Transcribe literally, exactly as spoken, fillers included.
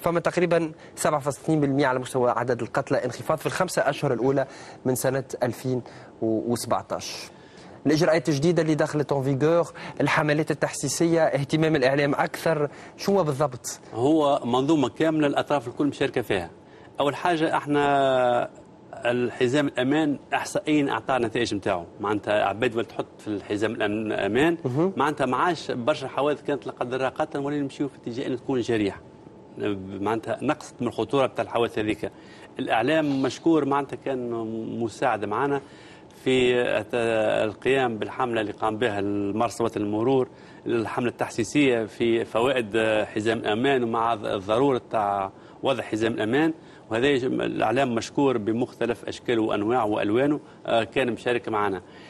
فما تقريبا سبعة فاصلة اثنين بالمئة على مستوى عدد القتلى، انخفاض في الخمسة أشهر الأولى من سنة ألفين وسبعة عشر. الإجراءات الجديدة اللي دخلت اون فيغور، الحملات التحسيسية، اهتمام الإعلام أكثر، شو بالضبط؟ هو منظومة كاملة الأطراف الكل مشاركة فيها. أول حاجة احنا الحزام الأمان إحصائيا أعطى نتائج نتاعو، معناتها عباد ولا تحط في الحزام الأمان معناتها ما عادش برشا حوادث كانت لا قدر الله قتل، ولينا نمشيو في اتجاه أن تكون جريحة، معناتها نقصت من الخطورة بتاع الحوادث هذيك. الإعلام مشكور معناتها كان مساعدة معنا في القيام بالحملة اللي قام بها المرصد المرور، الحملة التحسيسية في فوائد حزام الأمان ومع الضرورة تاع وضع حزام الأمان. وهذا الإعلام مشكور بمختلف أشكاله وأنواعه وألوانه كان مشارك معنا.